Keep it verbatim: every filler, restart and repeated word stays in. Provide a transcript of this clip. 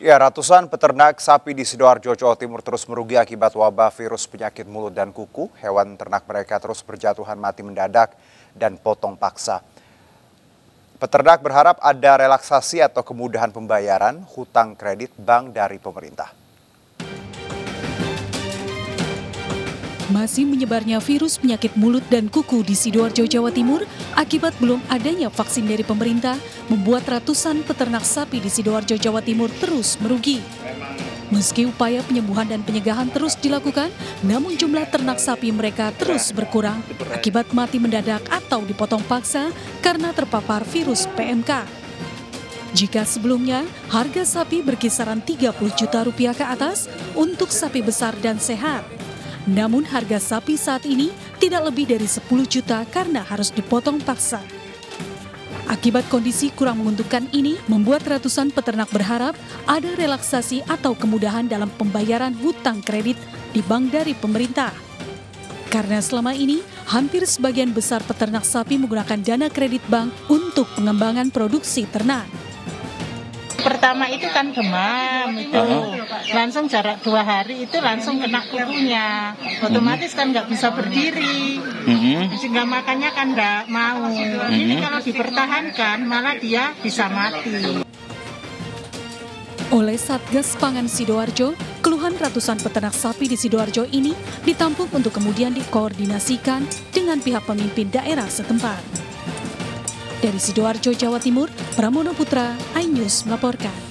Ya, ratusan peternak sapi di Sidoarjo, Jawa Timur terus merugi akibat wabah virus penyakit mulut dan kuku. Hewan ternak mereka terus berjatuhan mati mendadak dan potong paksa. Peternak berharap ada relaksasi atau kemudahan pembayaran hutang kredit bank dari pemerintah. Masih menyebarnya virus penyakit mulut dan kuku di Sidoarjo, Jawa Timur akibat belum adanya vaksin dari pemerintah membuat ratusan peternak sapi di Sidoarjo, Jawa Timur terus merugi. Meski upaya penyembuhan dan pencegahan terus dilakukan, namun jumlah ternak sapi mereka terus berkurang akibat mati mendadak atau dipotong paksa karena terpapar virus P M K. Jika sebelumnya harga sapi berkisaran tiga puluh juta rupiah ke atas untuk sapi besar dan sehat, namun harga sapi saat ini tidak lebih dari sepuluh juta karena harus dipotong paksa. Akibat kondisi kurang menguntungkan ini, membuat ratusan peternak berharap ada relaksasi atau kemudahan dalam pembayaran hutang kredit di bank dari pemerintah. Karena selama ini, hampir sebagian besar peternak sapi menggunakan dana kredit bank untuk pengembangan produksi ternak. Pertama itu kan demam, itu langsung jarak dua hari itu langsung kena kukunya, otomatis kan nggak bisa berdiri, sehingga makannya kan nggak mau. Ini kalau dipertahankan malah dia bisa mati. Oleh Satgas Pangan Sidoarjo, keluhan ratusan peternak sapi di Sidoarjo ini ditampung untuk kemudian dikoordinasikan dengan pihak pemimpin daerah setempat. Dari Sidoarjo, Jawa Timur, Pramono Putra, iNews melaporkan.